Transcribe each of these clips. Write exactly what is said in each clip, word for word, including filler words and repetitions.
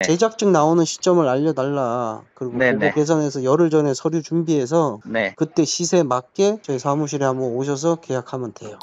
제작증 나오는 시점을 알려달라. 그리고 보고 네네. 계산해서 열흘 전에 서류 준비해서 네. 그때 시세 맞게 저희 사무실에 한번 오셔서 계약하면 돼요.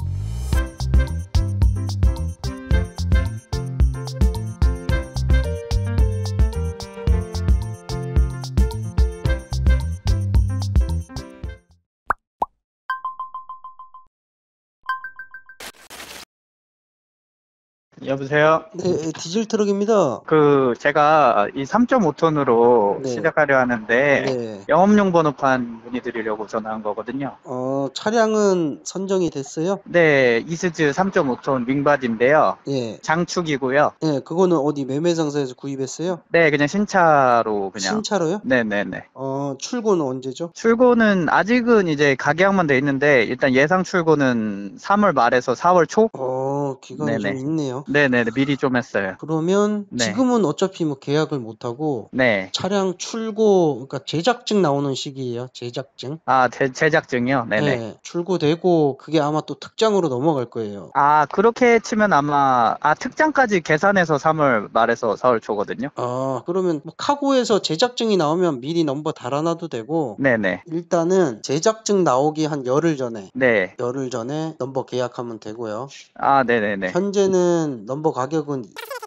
여보세요? 네, 디젤 트럭입니다. 그, 제가 이 삼 점 오 톤으로 네. 시작하려 하는데, 네. 영업용 번호판 문의드리려고 전화한 거거든요. 어, 차량은 선정이 됐어요? 네, 이스즈 삼 점 오 톤 윙바디인데요. 예. 장축이고요. 예, 그거는 어디 매매상사에서 구입했어요? 네, 그냥 신차로 그냥. 신차로요? 네네네. 어, 출고는 언제죠? 출고는 아직은 이제 가계약만 돼 있는데, 일단 예상 출고는 삼월 말에서 사월 초? 어, 기간이 좀 네네. 있네요. 네네네, 미리 좀 했어요. 그러면 네. 지금은 어차피 뭐 계약을 못하고 네. 차량 출고, 그러니까 제작증 나오는 시기예요. 제작증. 아, 제, 제작증이요? 네네. 네, 출고되고 그게 아마 또 특장으로 넘어갈 거예요. 아, 그렇게 치면 아마, 아, 특장까지 계산해서 삼월 말에서 사월 초거든요? 아, 그러면 뭐 카고에서 제작증이 나오면 미리 넘버 달아놔도 되고 네네. 일단은 제작증 나오기 한 열흘 전에 네. 열흘 전에 넘버 계약하면 되고요. 아, 네네네. 현재는 넘버 가격은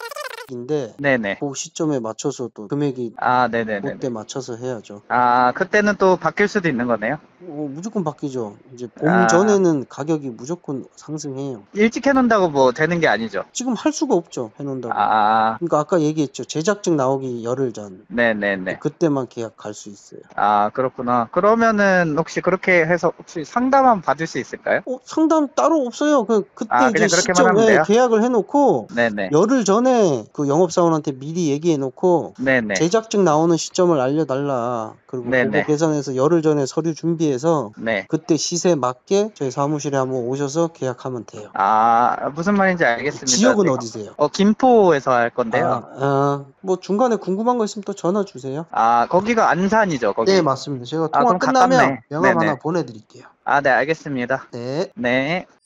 인데 네네. 그 시점에 맞춰서 또 금액이 아, 네네네. 그때 맞춰서 해야죠. 아, 그때는 또 바뀔 수도 있는 거네요? 어, 무조건 바뀌죠. 이제 봄 아. 전에는 가격이 무조건 상승해요. 일찍 해놓는다고 뭐 되는 게 아니죠? 지금 할 수가 없죠. 해놓는다고. 아, 그러니까 아까 얘기했죠. 제작증 나오기 열흘 전. 네네네. 그때만 계약 갈 수 있어요. 아, 그렇구나. 그러면은 혹시 그렇게 해서 혹시 상담 한번 받을 수 있을까요? 어, 상담 따로 없어요. 그 그때 아, 이제 그냥 그렇게만 시점에 하면 돼요? 계약을 해놓고 네네. 열흘 전에 그 영업사원한테 미리 얘기해놓고 네네. 제작증 나오는 시점을 알려달라. 그리고 네네. 보고 계산해서 열흘 전에 서류 준비해서 네. 그때 시세 맞게 저희 사무실에 한번 오셔서 계약하면 돼요. 아, 무슨 말인지 알겠습니다. 지역은 네. 어디세요? 어, 김포에서 할 아, 건데요. 아, 뭐 중간에 궁금한 거 있으면 또 전화 주세요. 아, 거기가 안산이죠, 거기? 네, 맞습니다. 제가 아, 통화 그럼 끝나면 가깝네. 명함 네네. 하나 보내드릴게요. 아, 네, 알겠습니다. 네. 네.